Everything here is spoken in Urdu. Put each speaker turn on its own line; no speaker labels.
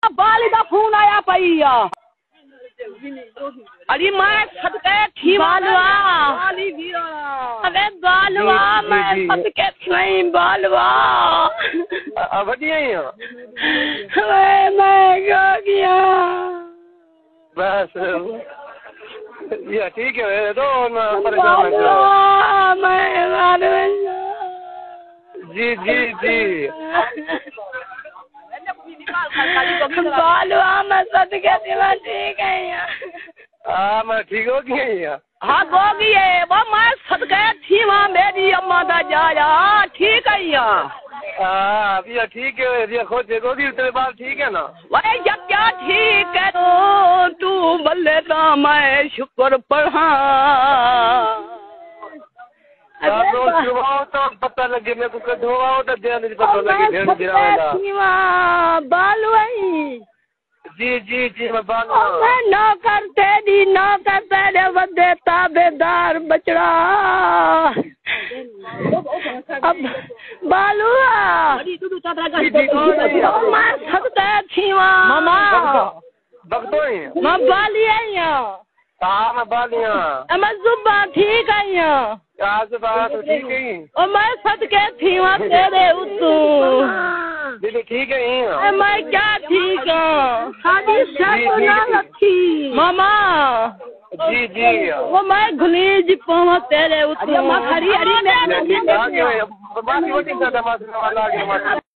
بالی دا فون آیا پئی اری میں صدقے تھی بالوا بالی بھی ابے بالوا میں صدقے تھی بالوا
وڈی آئی
میں گو گیا
بس یہ ٹھیک ہے تو
میں
جی جی جی
بالوا میں صدقے تھی میں ٹھیک ہے
ہاں میں ٹھیک ہو گیا
ہاں گو گئے وہ میں صدقے تھی وہاں میری اما دا جایا ٹھیک ہے
ہاں ابھی ٹھیک ہے یہ خود دیکھو گی تیرے بال ٹھیک ہے نا
وہ جب کیا ٹھیک ہے تو بلے دا میں شکر پڑھا
تو پتہ لگے میں کو دھواؤ تو دھیان نہیں پتہ لگے
بالو
جی جی جی میں بالو
میں نوکر تیری نوکر تیرے ودے تابے دار بچڑا اب بالو میں سکتے تھی ماما
بگتو ہی
میں بالی آئی ہوں
ہاں میں بالی ہوں
میں زباں ٹھیک آئی ہوں
آج بات ٹھیک ہے
اور میں صدقے تھی وہاں تیرے اتوں
دیدی ٹھیک ہے
میں کیا ٹھیک ہوں ماما
جی جی
وہ میں گھنیج پاؤں تیرے اتوں ہری ہری